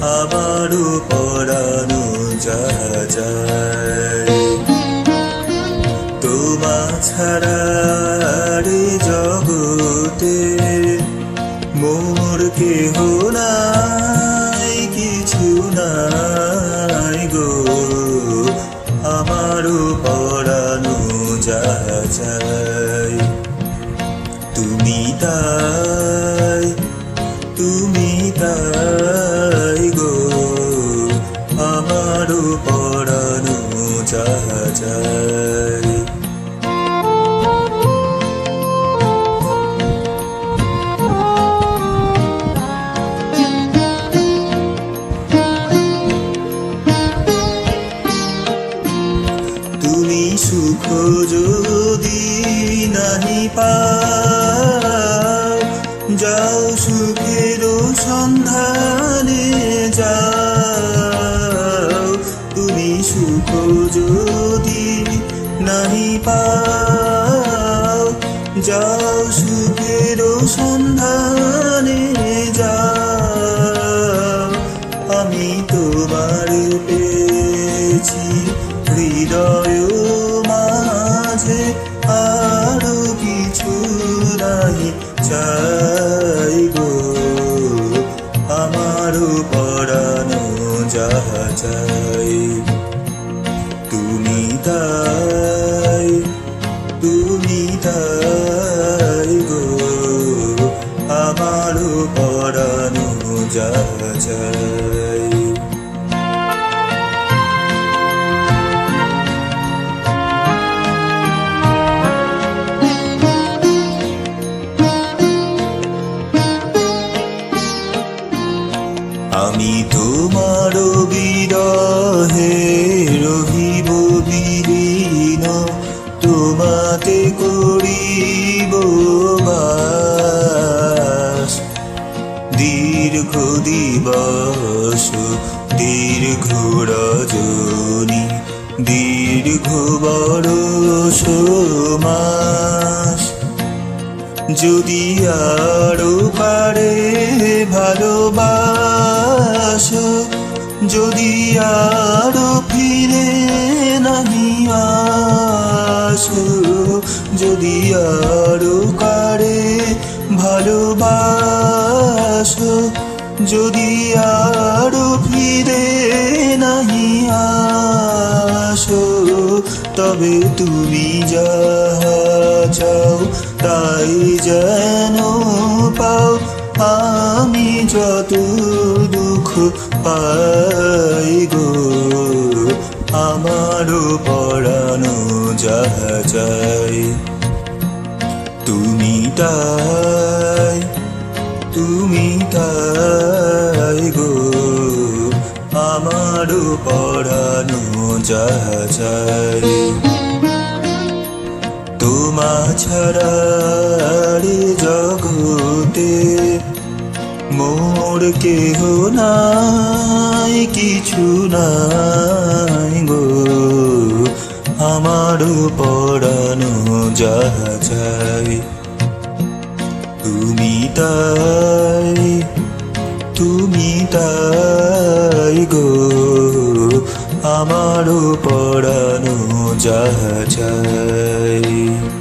আমারও পরানো যাহা যায়। তোমা ছাড়া রে জগতে মোর কেহ নাই, কিছু নাই গো, আমারও পরানো যাহা যায়। তুমি তাই, তুমি তাই গো, আমারও পরানো যাহা যায়। তুমি সুখ যদি নাহি পাও, যাও সুখের সন্ধানে যাও। তুমি সুখ যদি নাহি পাও, যাও সুখের সন্ধানে যাও। আমি তোমার পেয়েছি হৃদয় মাঝে, আরো কিছু নাই চাই গো, আমারও পরানো যাহা চাই। তুমি তাই, তুমি তাই গো, আমারও পরানো যাহা চাই। আমি তোমার বিরহে রহিব বিলীন, তোমাতে করিব বাস। দীর্ঘ দিবস দীর্ঘ রজনী, দীর্ঘ বরষ মাস। যদি আরো পারে ভালোবাসো, যদি আরো ফিরে নাহি আসো, যদি আরো পারে ভালোবাসো, যদি আরো ফিরে নাহি আসো, তবে তুমি যাহা চাও তাই যেন পাও। আমি যত দুঃখ পাই গো, আমারও পরানো যাহা চাই। তুমি তাই, তুমি তাই গো, আমারও পরানো যাহা চাই। তোমা ছাড়া রে জগতে মোর কেহ নাই, কিছু নাই গো, আমারও পরানো যাহা চাই। তুমি তাই, তুমি তাই গো, আমারও পরানো যাহা চাই।